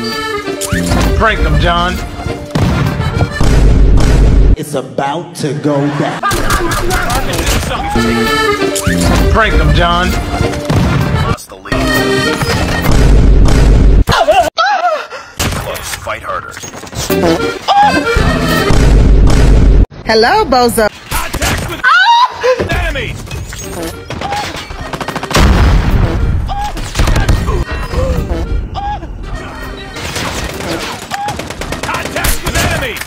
Break them, John. It's about to go down. Break them, John. Lost the lead. Close. Fight harder. Hello, bozo. Contact with enemies. Contact with enemies.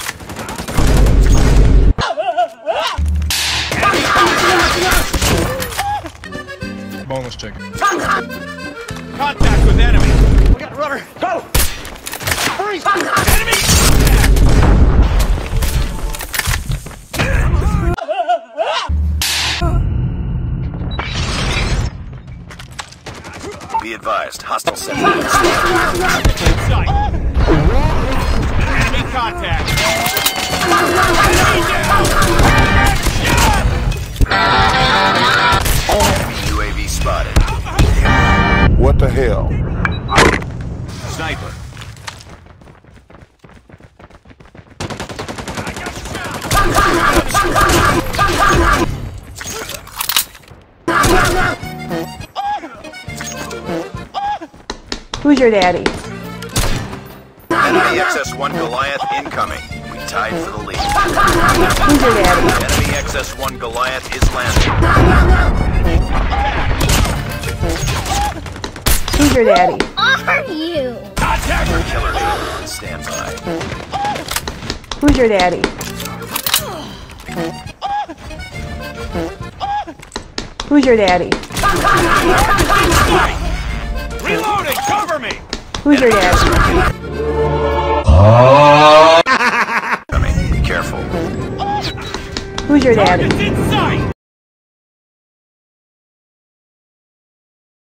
Boneless chicken. Contact with enemy. We got a runner. Go! Hurry! Enemy! Be advised, hostile sentry. Sight. Enemy contact. Enemy UAV spotted. What the hell? Sniper. Who's your daddy? Enemy XS-1 Goliath incoming. We tied for the lead. Who's your daddy? Enemy XS-1 Goliath is landing. Who's your daddy? Are you? Contact for killer drone. Stand by. Who's your daddy? Who's your daddy? Reloading! Cover me! Who's your daddy? Be careful. Who's your daddy? Target's in sight!